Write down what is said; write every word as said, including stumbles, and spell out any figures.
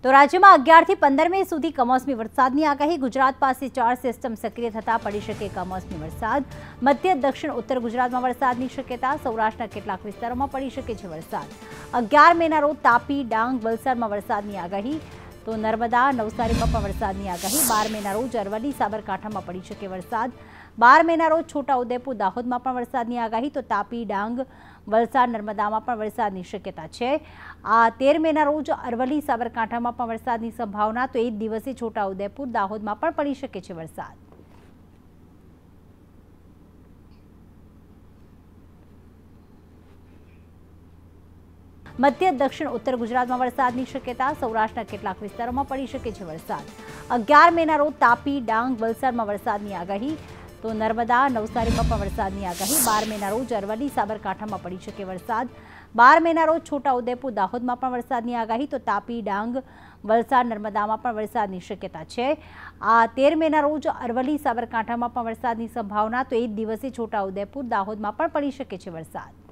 તો રાજ્યમાં અગિયાર થી પંદર મે સુધી કમોસમી વરસાદની આગાહી। ગુજરાત પાસે ચાર સિસ્ટમ સક્રિય થતા પડી શકે કમોસમી વરસાદ। મધ્ય દક્ષિણ ઉત્તર ગુજરાતમાં વરસાદની શક્યતા। સૌરાષ્ટ્રના કેટલાક વિસ્તારોમાં પડી શકે છે વરસાદ। અગિયાર મેના રોજ તાપી, ડાંગ, વલસાડમાં વરસાદની આગાહી। તો નર્મદા, નવસારીમાં પણ વરસાદની આગાહી। બાર મેના રોજ અરવલ્લી, સાબરકાંઠામાં પડી શકે વરસાદ। બાર મેના રોજ છોટાઉદેપુર, દાહોદમાં પણ વરસાદની આગાહી। તો તાપી, ડાંગ, વલસાડ, નર્મદામાં પણ વરસાદની શક્યતા છે। આ તેર મેના રોજ અરવલ્લી, સાબરકાંઠામાં પણ વરસાદની સંભાવના। તો એ જ દિવસે છોટાઉદેપુર, દાહોદમાં પણ પડી શકે છે વરસાદ। મધ્ય દક્ષિણ ઉત્તર ગુજરાતમાં વરસાદની શક્યતા। સૌરાષ્ટ્રના કેટલાક વિસ્તારોમાં પડી શકે છે વરસાદ। અગિયાર મેના રોજ તાપી, ડાંગ, વલસાડમાં વરસાદની આગાહી। તો નર્મદા, નવસારીમાં પણ વરસાદની આગાહી। બાર મેના રોજ અરવલ્લી, સાબરકાંઠામાં પડી શકે વરસાદ। બાર મેના રોજ છોટાઉદેપુર, દાહોદમાં પણ વરસાદની આગાહી। તો તાપી, ડાંગ, વલસાડ, નર્મદામાં પણ વરસાદની શક્યતા છે। આ તેર મેના રોજ અરવલ્લી, સાબરકાંઠામાં પણ વરસાદની સંભાવના। તો એ જ દિવસે છોટાઉદેપુર, દાહોદમાં પણ પડી શકે છે વરસાદ।